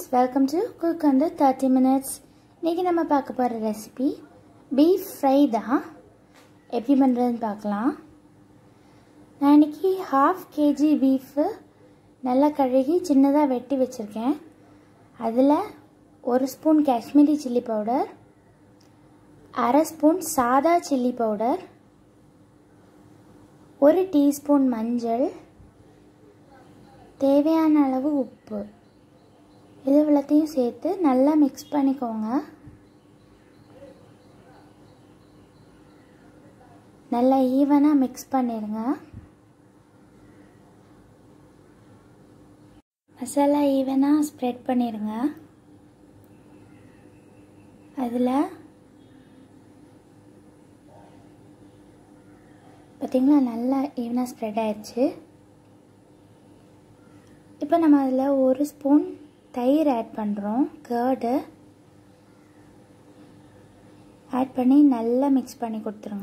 welcome to Cook Under 30 Minutes. இன்னைக்கு நம்ம பார்க்க போற ரெசிபி beef fry தான். எப்படி பண்றதுன்னு பார்க்கலாம். நான் இன்னைக்கு 1/2 kg beef நல்லா கழுகி சின்னதா வெட்டி வச்சிருக்கேன். அதுல 1 spoon Kashmiri chilli powder, 1/2 spoon சாதா chilli powder, 1 டீஸ்பூன் மஞ்சள், தேவையான அளவு உப்பு. இது எல்லாத்தையும் சேர்த்து நல்லா மிக்ஸ் பண்ணிக்கோங்க. நல்லா ஈவனா மிக்ஸ் பண்ணிருங்க. மசாலா ஈவனா ஸ்ப்ரெட் பண்ணிருங்க. அதில் பார்த்தீங்களா நல்லா ஈவனா ஸ்ப்ரெட் ஆயிடுச்சு. இப்போ நம்ம அதில் 1 ஸ்பூன் தயிர் ஆட் பண்ணுறோம். கர்டு ஆட் பண்ணி நல்லா மிக்ஸ் பண்ணி கொடுத்துருங்க.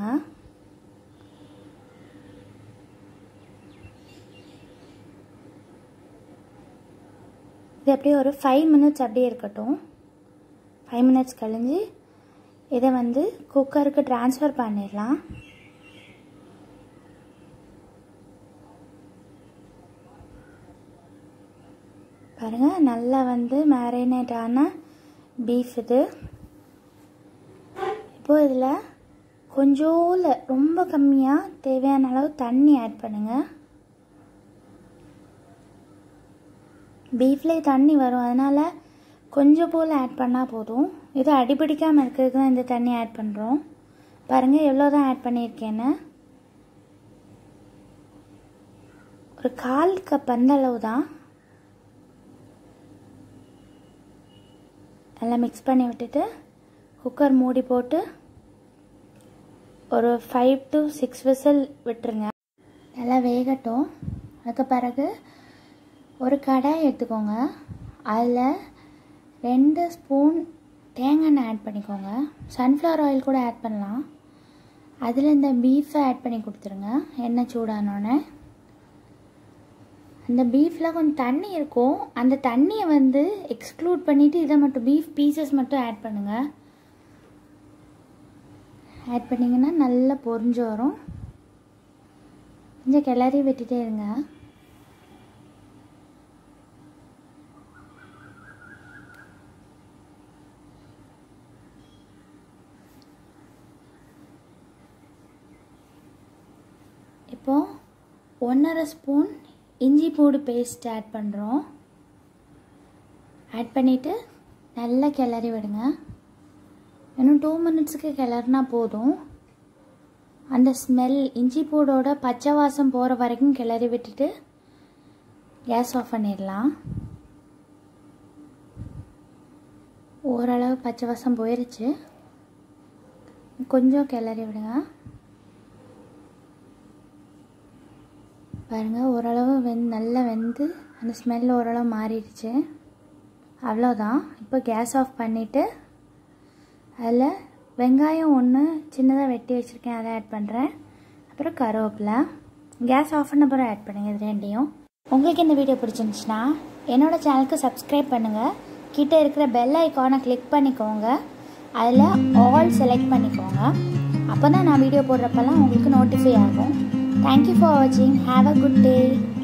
இது அப்படியே ஒரு 5 மினிட்ஸ் அப்படியே இருக்கட்டும். 5 மினிட்ஸ் கழிஞ்சு இதை குக்கருக்கு ட்ரான்ஸ்ஃபர் பண்ணிடலாம். பாருங்கள் நல்லா மேரினேட் ஆன பீஃப் இது. இப்போது இதில் கொஞ்சோல ரொம்ப கம்மியாக தேவையான அளவு தண்ணி ஆட் பண்ணுங்கள். பீஃப்லேயே தண்ணி வரும், அதனால் கொஞ்சம் போல் ஆட் பண்ணால் போதும். இது அடிபிடிக்காமல் இருக்கிறதுக்கு தான் இந்த தண்ணி ஆட் பண்ணுறோம். பாருங்கள் எவ்வளோ தான் ஆட் பண்ணியிருக்கேன்னு. ஒரு 1/4 கப் அந்த அளவு தான். நல்லா மிக்ஸ் பண்ணி விட்டுட்டு குக்கர் மூடி போட்டு ஒரு 5 to 6 விசில் விட்டுருங்க. நல்லா வேகட்டும். அதுக்கு பிறகு ஒரு கடாய் எடுத்துக்கோங்க. அதில் 2 ஸ்பூன் தேங்காய் எண்ணெய் ஆட் பண்ணிக்கோங்க. சன்ஃப்ளவர் ஆயில் கூட ஆட் பண்ணலாம். அதில் இந்த பீஃபை ஆட் பண்ணி கொடுத்துருங்க. எண்ணெய் சூடானோடனே அந்த பீஃபில் கொஞ்சம் தண்ணி இருக்கும். அந்த தண்ணியை எக்ஸ்க்ளூட் பண்ணிவிட்டு இதை மட்டும் பீஃப் பீசஸ் மட்டும் ஆட் பண்ணுங்கள். ஆட் பண்ணிங்கன்னா நல்லா பொரிஞ்சு வரும். கொஞ்சம் கிளறி விட்டுட்டே இருங்க. இப்போது 1/2 ஸ்பூன் இஞ்சி பூண்டு பேஸ்ட் ஆட் பண்ணுறோம். ஆட் பண்ணிவிட்டு நல்லா கிளறி விடுங்க. இன்னும் 2 மினிட்ஸுக்கு கிளறினா போதும். அந்த ஸ்மெல் இஞ்சி பூடோட பச்சை வாசம் போகிற வரைக்கும் கிளறி விட்டுட்டு கேஸ் ஆஃப் பண்ணிடலாம். ஓரளவு பச்சை வாசம் போயிடுச்சு. கொஞ்சம் கிளறி விடுங்க. பாருங்கள் ஓரளவு நல்லா வெந்து அந்த ஸ்மெல் ஓரளவு மாறிடுச்சு. அவ்வளோதான். இப்போ கேஸ் ஆஃப் பண்ணிவிட்டு அதில் வெங்காயம் 1 சின்னதாக வெட்டி வச்சுருக்கேன், அதை ஆட் பண்ணுறேன். அப்புறம் கருவேப்பிலை. கேஸ் ஆஃப் பண்ண அப்புறம் ஆட் பண்ணுங்கள் இது ரெண்டையும். உங்களுக்கு இந்த வீடியோ பிடிச்சிருந்துச்சுன்னா என்னோடய சேனலுக்கு சப்ஸ்கிரைப் பண்ணுங்கள். கிட்டே இருக்கிற பெல் ஐக்கானை கிளிக் பண்ணிக்கோங்க. அதில் ஆல் செலக்ட் பண்ணிக்கோங்க. அப்போ தான் நான் வீடியோ போடுறப்பெல்லாம் உங்களுக்கு நோட்டிஃபை ஆகும். Thank you for watching. Have a good day.